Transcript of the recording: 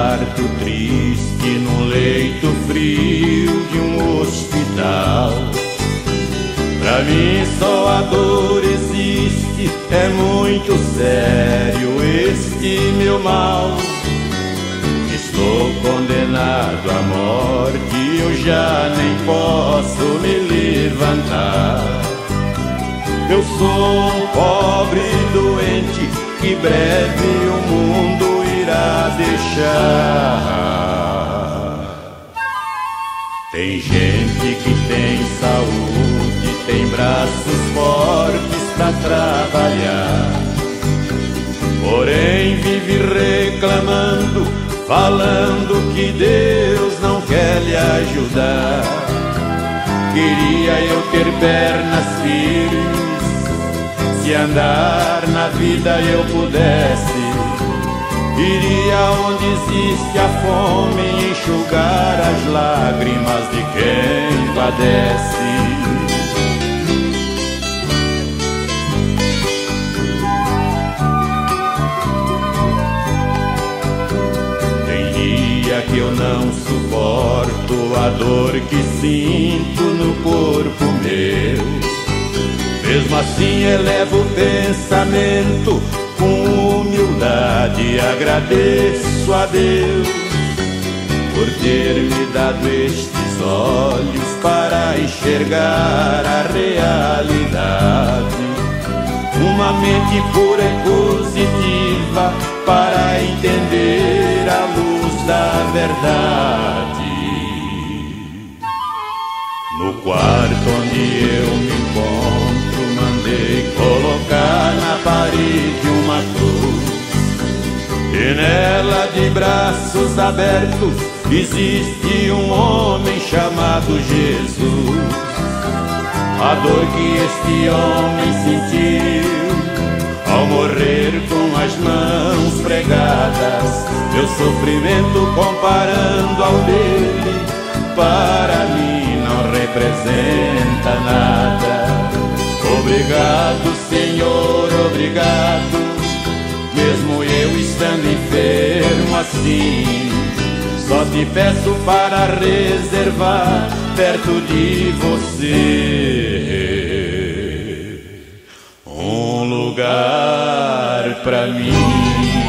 quarto triste, no leito frio de um hospital. Pra mim só a dor existe, é muito sério este meu mal. Estou condenado à morte, eu já nem posso me levantar. Eu sou um pobre doente que breve o mundo irá deixar. Tem gente que tem saúde, tem braços fortes pra trabalhar, porém vive reclamando, falando que Deus não quer lhe ajudar. Queria eu ter pernas firmes, se andar na vida eu pudesse, iria onde existe a fome, enxugar as lágrimas de quem padece. Que eu não suporto a dor que sinto no corpo meu. Mesmo assim elevo o pensamento, com humildade agradeço a Deus por ter me dado estes olhos para enxergar a realidade, uma mente pura e positiva para entender a luz da verdade. No quarto onde eu me encontro, mandei colocar na parede uma cruz, e nela de braços abertos existe um homem chamado Jesus. A dor que este homem sentiu ao morrer com as mãos pregadas, meu sofrimento comparando ao dele, para mim não representa nada. Obrigado, Senhor, obrigado, mesmo eu estando enfermo assim, só te peço para reservar perto de você um lugar pra mim.